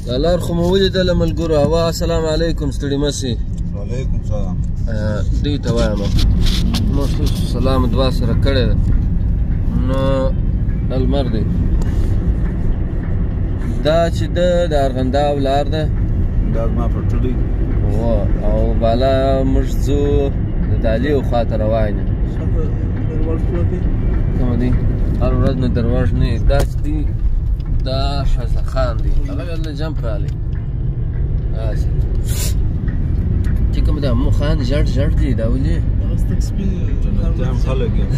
د لار خو مو ولیدله ملګرو هوا. السلام علیکم، ستړي مه سئ. وعلیکم سلام. دوی ته وایم مو سلام دعا سره کړې ده. نو لمر دی دا چې د ارغنداب لار ده، دا زما پټو دی او بالا موږ ځو د دالیو خواته روان یو. کومه دی؟ هر ورځ نه درواغ نه وي. دا چې دی دا شازده خان دی، هغه هلته جمپ راغلی. هسې چې کوم دا مو خان ژړ ژړ دی، دا ولې؟ جنتیان خلک یم.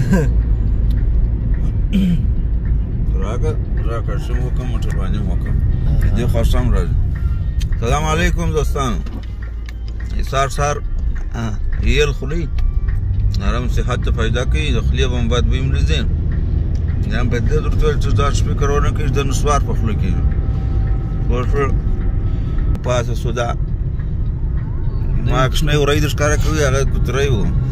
راکړ شم وکړم، موټرواني م وکړم، د دې خوښ هم راځي. سلام علیکم دوستانو. سار سار یل خولي نرم صحت ته فایده کوي، د خولې به هم بد بوی مریځي. یا هم باید دې درته ویل چې دا سپیکر ونه کړي، د نسوار په خوله کېږي. پوه شوې؟ پاسه سودا ما کوچنی وری در ښکاره کوي، هغه کوتری و.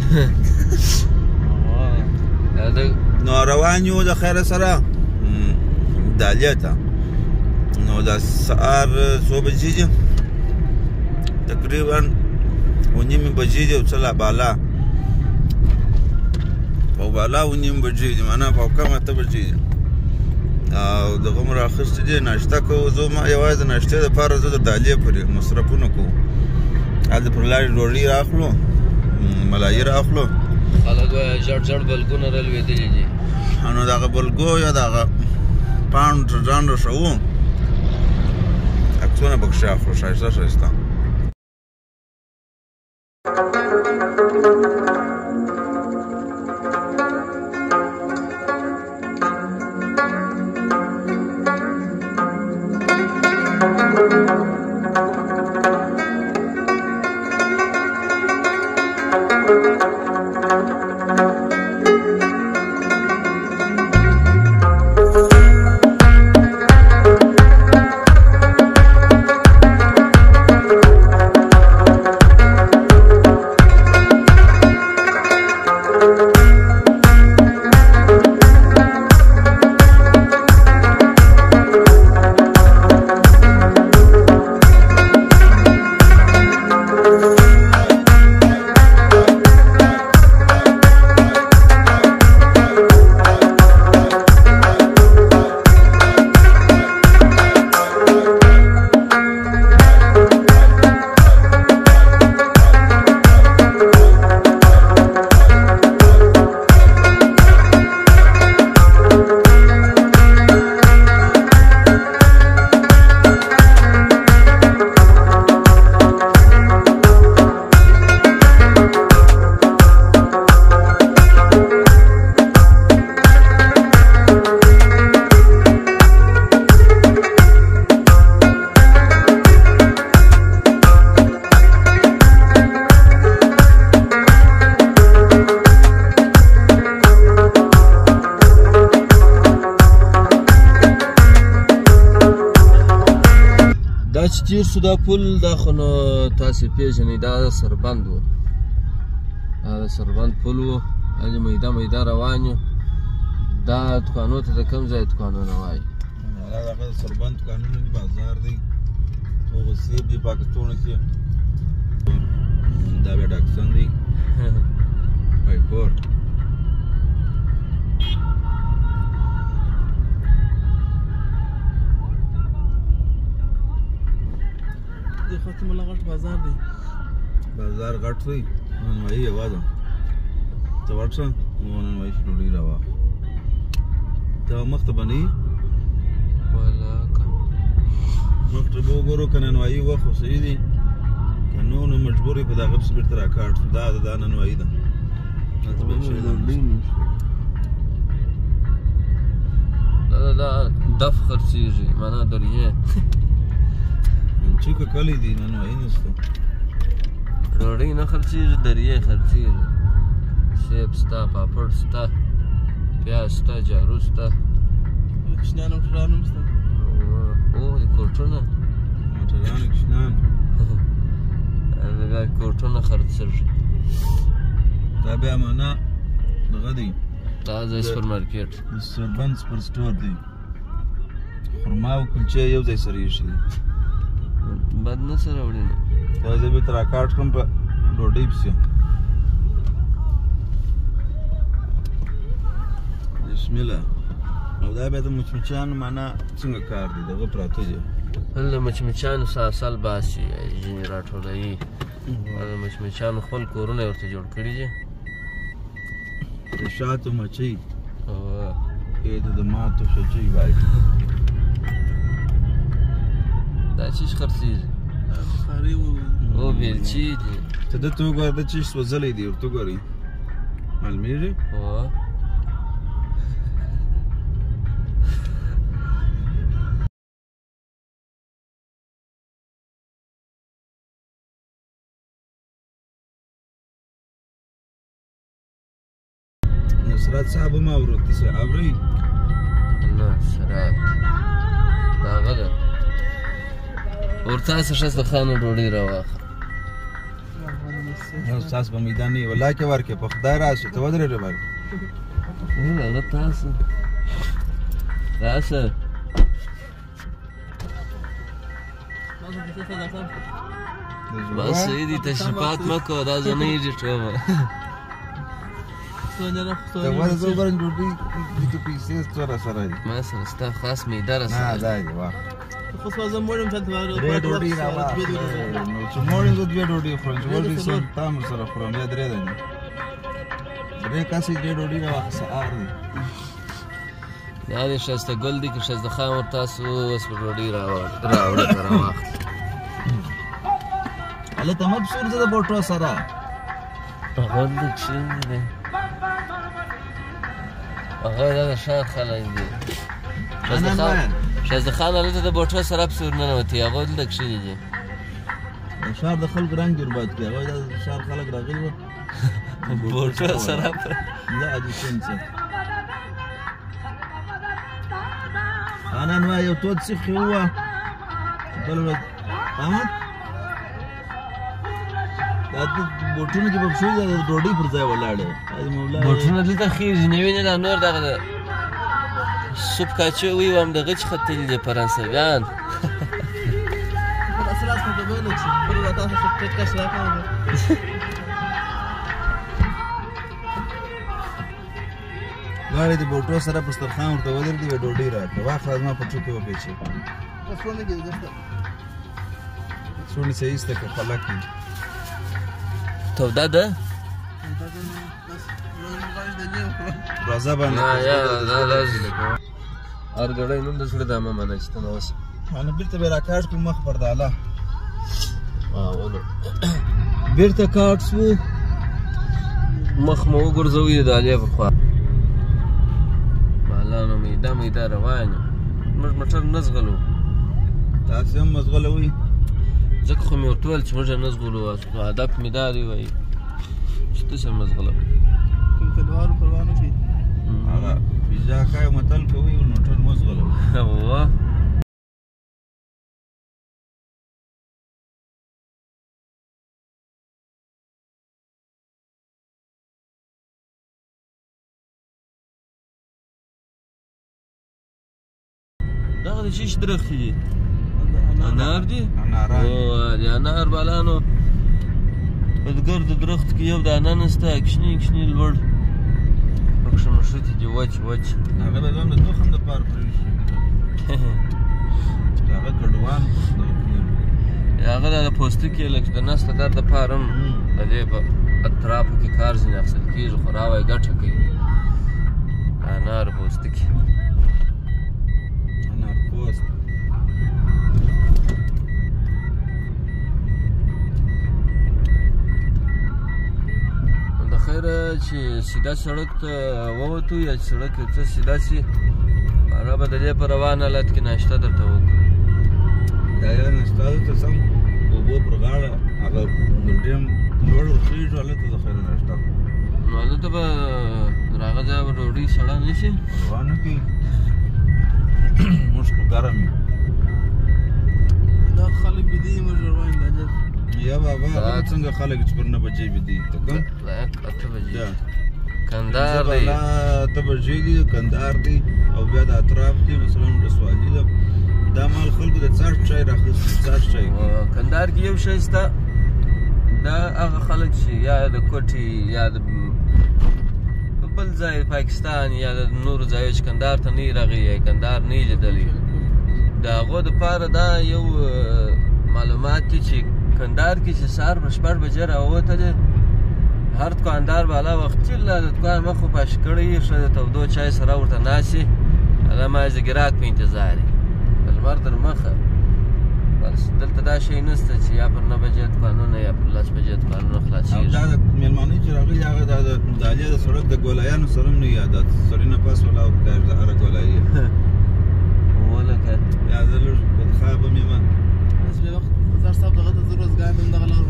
نو روان یو د خیره سره دالیه ته. نو د سهار څو بجې دي؟ تقریبا 9:30 بجې دي او څه لا بالا، او بالا 9:30 بجې دي، معنا په کم 8 بجې دي. او دغه مو راخیستې دي، ناشته کوو. زه ما یوازې د ناشتې دپاره زه د دالیې پورې مصرفونه کوو. هلته پر لارې ډوډۍ رااخلو، ملایي رااخلو. خلک وایي ژړ ژړ بلګونه رالوېدلي دي. نو دغه بلګو یا دغه پاڼو ته ځان رسوو، عکسونه پکښې اخلو ښایسته ښایسته. چې تیر سو دا پل، دا خو نو تاسې پېژنئ، دا د سربند و. دا د سربند پل و، هلې میده میده روان یو. دا دوکانو ته د کوم ځای دوکانونه وایي؟ دا دغه د سربند دوکانونه دي، بازار دی، هغه سیب دي پاکستان کې. دا بیا ډاکسن دی، وایپورټ. د ختم الله غټ بازار دی. بازار غټ دی، نانوایي یوازې ته ورشه، نانوایي چې ډوډۍ راواخلې. ته مخته به نه یې؟ ولاکه مخته به وګورو، که نانوایي وخت خو صحیح دی، که نو نو مجبور یې په دغه پسې بېرته راکاټ شو. دا نانوایي ده، هلته بل شی ده نشته. دا دف خرڅېږي، معنا دریې چیکه کلی دی، نانوایي نشته. ډوډۍ نه خرڅېږي، دریې خرڅېږي. سیب سته، پاپړ سته، پیاز سته، جارو سته، کوچنیان او موټران هم سته. او د کوټونه موټران کوچنیان دا کوټونه خرڅېږي. دا بیا معنا دغه دی، دا ځای سپر مارکیټ، د سربند سپر سټور دی. خرما او کلچې یو ځای سره ایښي دي. بد نه سره وړي نو دا زه بېرته راکاټ کړم په ډوډۍ پسې بسمالله او دا بیا د مچمچیانو معنا څنګه کار دی دغه پراته دي هلته مچمچیانو ساسل باسي ځینې راټولوي د مچمچیانو خپل کورونه یې ورته جوړ کړي دي د شاتو مچۍ د ماتو شچۍ وایي دا چیش خرڅېږي بخاري او بیلچې دي ته دته وګوره دا چیش سوځلی دی ورته وګورئ معلومېږي نصرت صاحب هم اورو تاسې اورئ نصرت دا هغه ده ورتاسې ښځه خانه ډوډۍ راواخله ستاسو په میدان نه یې والله کې ورکړې په خدای راشي ته ودرېږه بل هغه تاسو راسه بس سیدي تشریفات مه کوه دا زه نه ایډیټومه ته ولې زه وګورم ډوډۍ دې پیسې څومره سره دي ما سره ستا خاص معده راسره نه دا دی واه خو زه مړ یم درې ډوډۍ راواخلې نو چې مړ یم زه دوې ډوډۍ خورم چې وړې سم تا هم سره خورم یا درې دانې درې کاسې درې ډوډۍ راواخله سهار دی دا دی ښایسته ګل دی که ښایسته خان ورتاسو اوس په ډوډۍ راوړه که راواخلي هلته مه پسې ورځه د بوټو سره هغه دلته کښېني دی هغه دا د ښار خلک دي ښایسته خان هلته د بوټو سره پسې ورننوتي هغه دلته کښېني دي د ښار د خلکو رنګ برباد کړي هغوی دا د ښار خلک راغلي وو بوټو سره لا دې شین څه نن وایي یو تود سیخ یې ووه بل ورځ احمد دا بوټونه چې به پښو دي د ډوډۍ پر ځای ولاړې بوټونه دلته خېږي نه وینې دا نور دغه د سوپ کاچوي و هم دغه چې ختلي دي فرانسویان غاړې د بوټو سره په سترخوان ورته ودرېدې وې ډوډۍ راکړه واخله زما په ټوکې وپېچې څوڼې څه ایسته که خلک وي توده ده راځه باندې هر ګړی نوم د زړه دا مه منه چې ته نه اوس نو بېرته به یې راکاټ کړو مخ پر داله بېرته کاټ شو مخ مو وګرځوو د دالې پر خوا مالانو میده روان یم موږ موټر نه زغلو تاسې هم مزغلوئ ځکه خو مې ورته ویل چې موږ یې نه زغلو هدف مې دا دی وایي چې تاسې هم مزغلوئ کلیوالو پروانو کې هغه پیزا ښایي متل کوي موټر مه زغلوئ دغه د شیش درختې دي انار دي اناران د انار بالانو بزګر د درخت کې یو دانه نسته کشني لوړ پکښې مښتې دي وچ هغه به هم د تخم دپاره پرېښي هغه کډوان هغه د پوستکي لکه د نس د درد دپاره هم د دې په اطرافو کې کار ځینې اخیستل کېږي خو راوایي ګټه کوي د انار پوستکي د خیره چې سیده سړک ته ووتو یا چې سړک یو څه سیده سي هغه به د دې په روان حالت کې ناشته درته وکړو دا یو ناشته دلته سم اوبو پر غاړه هغه ډونډۍ هم لوړ ورخېږو هلته د خیره ناشته نو هلته به تر هغه ځایه به ډوډۍ سړه نه شي پروا نه کوي موږ خو ګرم یو دا خلک بېدې دي موږ روان دي یا بابا هغه څنګه خلک چې پر 9 بجې ویدي ته کوم 8 بجې کندهار دی 8 بجې دي کندهار دی او بیا د اطراف دي مثلا ولسوالي ده دا مال خلکو د څاښت چای راخیستي څاښت چای کندهار کې یو شی شته دا هغه خلک چې یا د کوټي یا د بل ځای پاکستان یا د نورو ځایو چې کندهار ته نه یې راغلي یا کندهار نه یې لیدلی د هغو دپاره دا یو معلومات دي چې کندهار کې چې سهار په 6 بجې راووتلې هر دکاندار به هله وختي له د دکان مخ پاش کړی ښه د تودو چای سره ورته ناستې هله مازې د ګراک په انتظار یې د لمر تر مخه بس دلته دا شی نشته چې یا پر 9 بجې دکانونه یا پر 10 بجې دکانونه خلاصېږي دا د مېلمانۍ چې راغلي هغه دا د دالیا د سړک د ګولایانو سره هم نه یادات سړي نه پاس ولاړ ښکاري د هره ګولایي ولکه یا زه لږ بدخوابه یم بس بیا وخت زار صاحب دغه ته زه روزګار هم دغه لار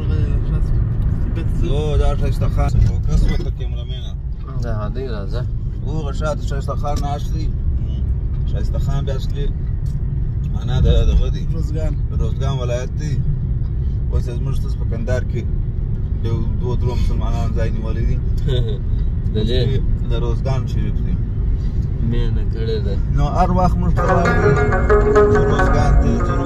دا ښایسته خان فوکس وکړه کیمرامینه دا عادي راځه هغه شاته ښایسته خان ناست دی ښایسته خان بیا اصلي معنا د دغه دی روزګان ولایت دی اوس زموږ ستاسو په کندهار کې دوه درو مسلمانان ځای نیولی دي د روزګان شریف دی مینه کړې ده نو هر وخت موږ ته روزګان ته ځو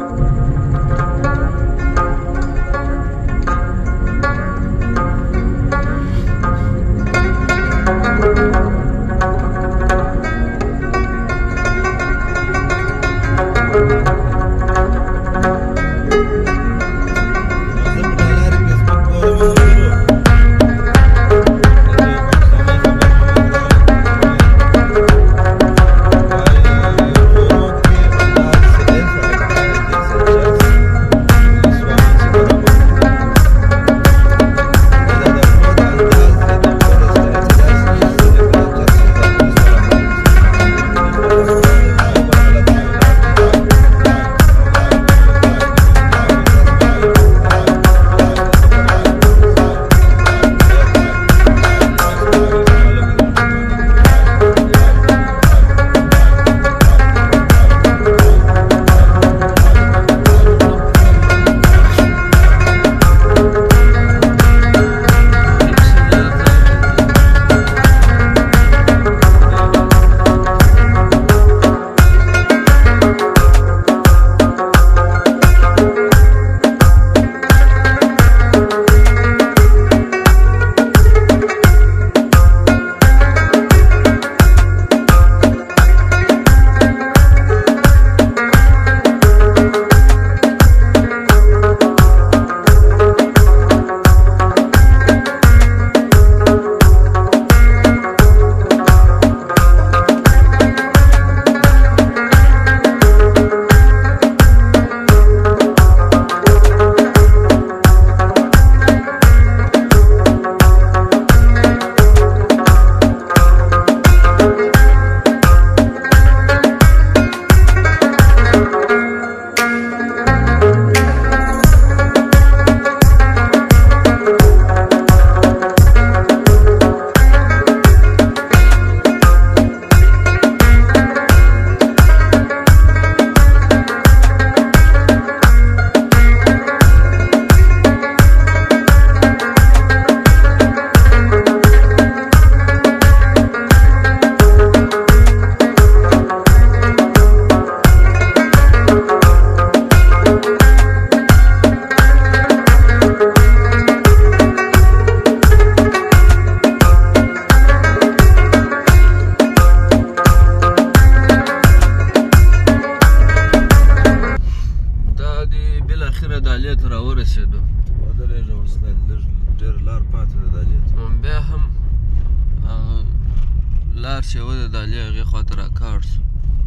لار چې وه د دالۍ هغې خواته راکاږ شو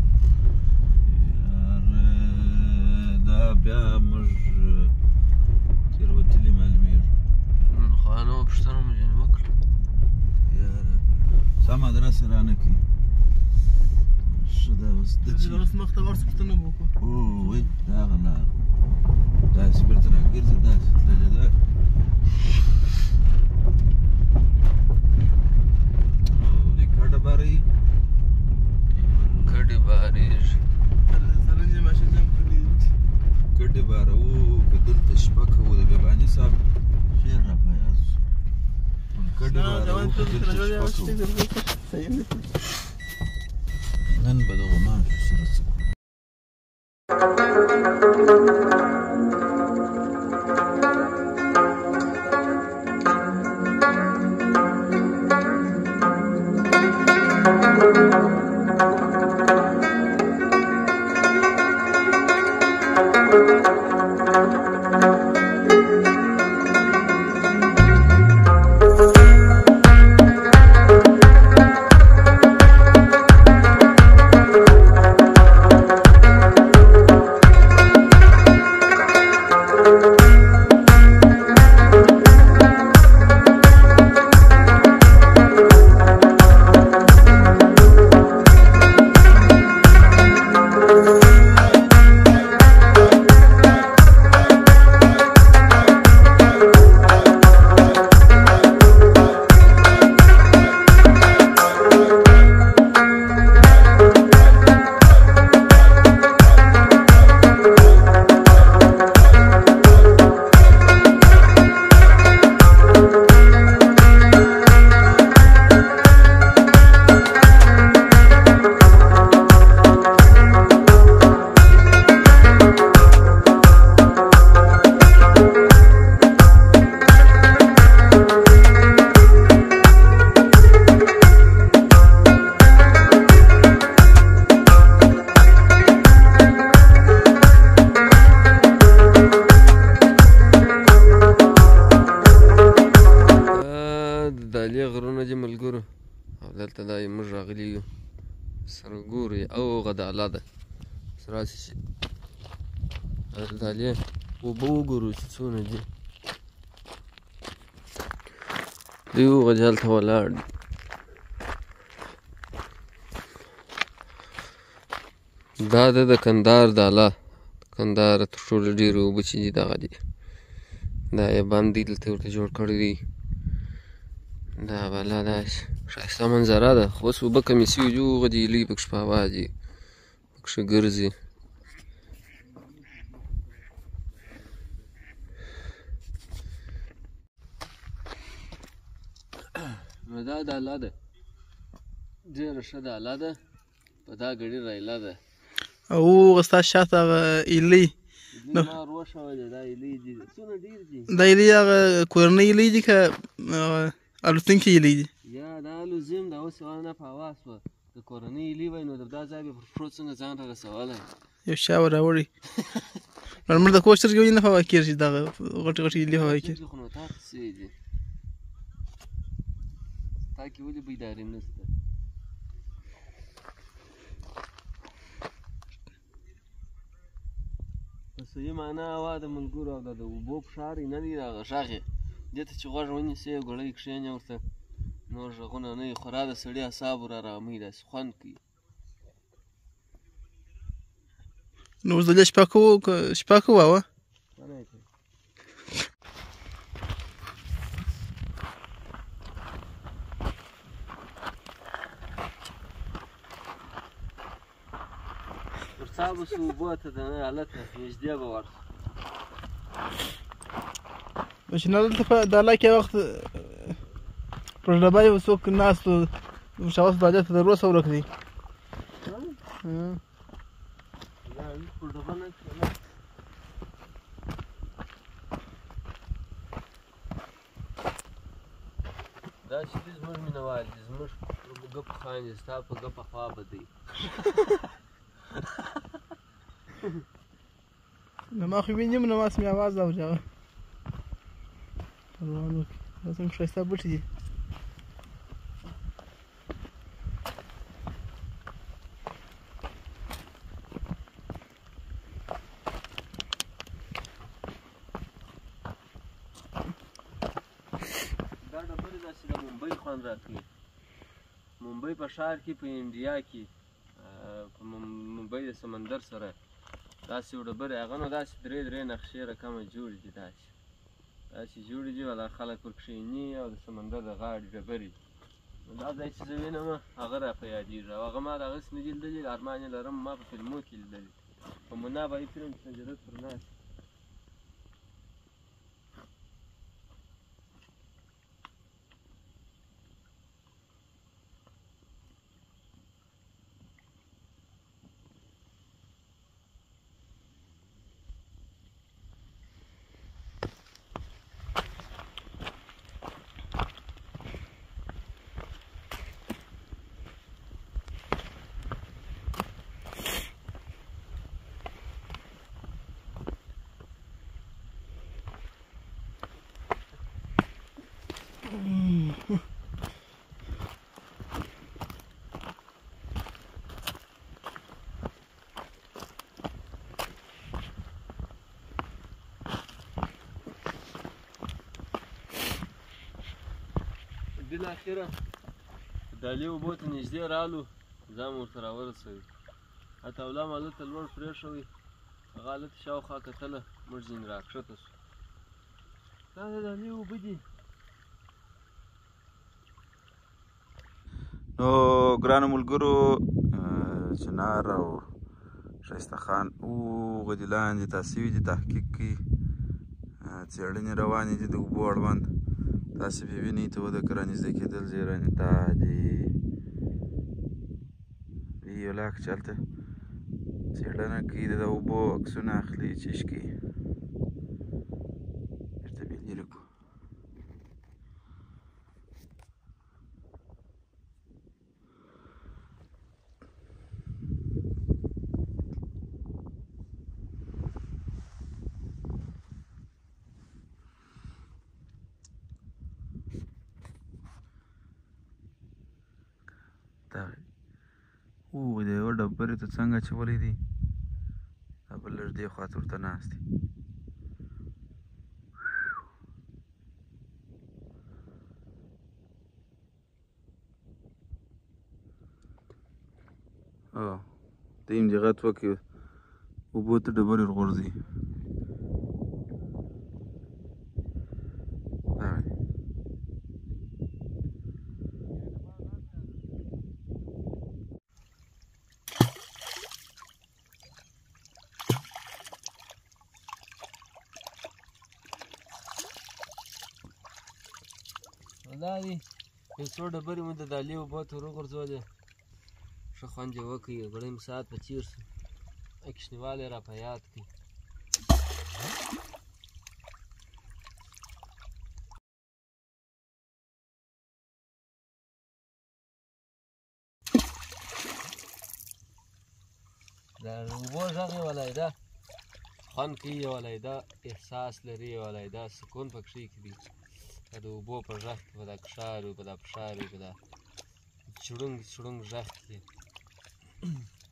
دا بیا موږ تېروتلي معلومېږو خو نه وه پوښتنه مو ځینې وکړه سم ادرس یې رانه کړي ښه دا اوس اوس مخته ورسو پوښتنه به وکړو وی دا هغه لار داسې بېرته راګرځه داسې تللې ده کډې بارېږي سرنجې ماشین جام کړي کډې بارو که دلته شپه کوو د بیاباني صاحب شعر راپیاز شو کډې بارو که دلته شپه کوو نن به د غمان شو سره څه کوو دالې غرونه دي ملګرو، او دلته دا موږ راغلي یو سره ګورو یې هغه داله ده. راسئ چې دالې اوبه وګورو چې څونه دي. دوی هغه ځای هلته ولاړ دي. دا د کندهار داله، کندهار تر ټولو ډېرې اوبه چې دي دغه دي. دا یې بند دی دلته ورته جوړ کړی دی. دا بالا داسې ښایسته منظره ده، خو اوس اوبه کمې سوي دي. هغه د هیلۍ پکښې په هوا دي، پکښې ګرځي. نو دا داله ده، ډېره ښه داله ده، په دا ګړي رایله ده. او هغه ستاسو شاته هغه هیلۍ ما روښولې دا هیلۍ دي، څونه ډېر دي. دا هیلۍ هغه کورنۍ هیلۍ دي که الوتونکي هیلۍ دي؟ یا دا الوزي دا اوس یوه نه په هوا شوه. د کورنۍ هیلۍ وای نو دا ځای به پر پښو څنګه ځان را رسولی. یو چا ور راوړي نورمال د کور سترګې ولې نه په هوا کېږي؟ دغه غټې غټې هیلۍ په هوا کېږي. خو نو تا ته څه دي، تا کې ولې بیداري نشته؟ په صحیح معنا هوا د ملګرو او د اوبو فشار یې نه دی دغه غږ یې دې ته چې غوږ ونیسې یو ګړی کښېنې ورته نور غږونه نه وي، خورا د سړي اعصابو را راموي، داسې خوند کوي. نو اوس دلته شپه کوو هوا ورڅا به سو اوبو ته د هلته نږدې به ورسو. چې نه دلته په داله کې وخت پر ډبه یو څوک ناست و شاوس دالې ته در اوسه ورک دی. دا چې دي زموږ مینهوال دي، زموږ په ګپو خاندي، ستا په ګپه خوا به دی. نو ما خو وینم نو ماس مې اواز اوري هغه روان وکړي. دا څنګه ښایسته بوټي دي. دا ډبرې داسې د ممبۍ خوند راکوي. ممبۍ په ښار کې په انډیا کې په ممبۍ د سمندر سره داسې یو ډبرې هغه نو داسې درې نقشې رقمه جوړې دي، داسې جوړې دي ولا خلک ورکښېني او د سمندر د غاړې ډبرې. نو دا ځای چې زه وینم هغه راپه یادېږي او هغه ما د هغسې نه دي لیدلي، ارمان یې لرم ما په فلمو کې لیدلي، په منابعي فلم کې سنجرت پر ناست. بالاخره دالې اوبو ته نږدې رالو، ځان ورته راورسوي. حتوله مو هلته لوړ پرېښوئ، هغه هلته شاوخوا کتله، موږ ځینې راکښته شو. دا د دالې اوبه دي. نو ګرانو ملګرو چنار او ښایسته خان هغه دي لاندې تاسې وي دي تحقیق کوي، څېړنې روانې دي د اوبو اړوند. تاسې پرې وینئ ته ودکه رانږدې کېدل زیرانې دا دي یو لاک چې هلته څېړنه کوي د اوبو عکسونه اخلي چشکي بیرته بې لرې کړو. ډبرې ته څنګه اچولی دي دا بل لږ دې خوا ته ورته ناست دي ته یم دې غټ وکړي اوبو ته ډبرې ورغورځي دا دي یو څو ډبرې مو د دالې اوبو ته ور وغورځولې ښه خوند یې وکړ ګړیم ساعت په تېر شو اکشنیوال یې را په یاد کړي د اوبو غږ یې ولیده خوند کوي یې ولیده احساس لري یې ولیده سکون پکښې کې دي د اوبو په غږ کې په دا کښار وي په دا پښار وي په دا چړونګ چړونګ غږ کې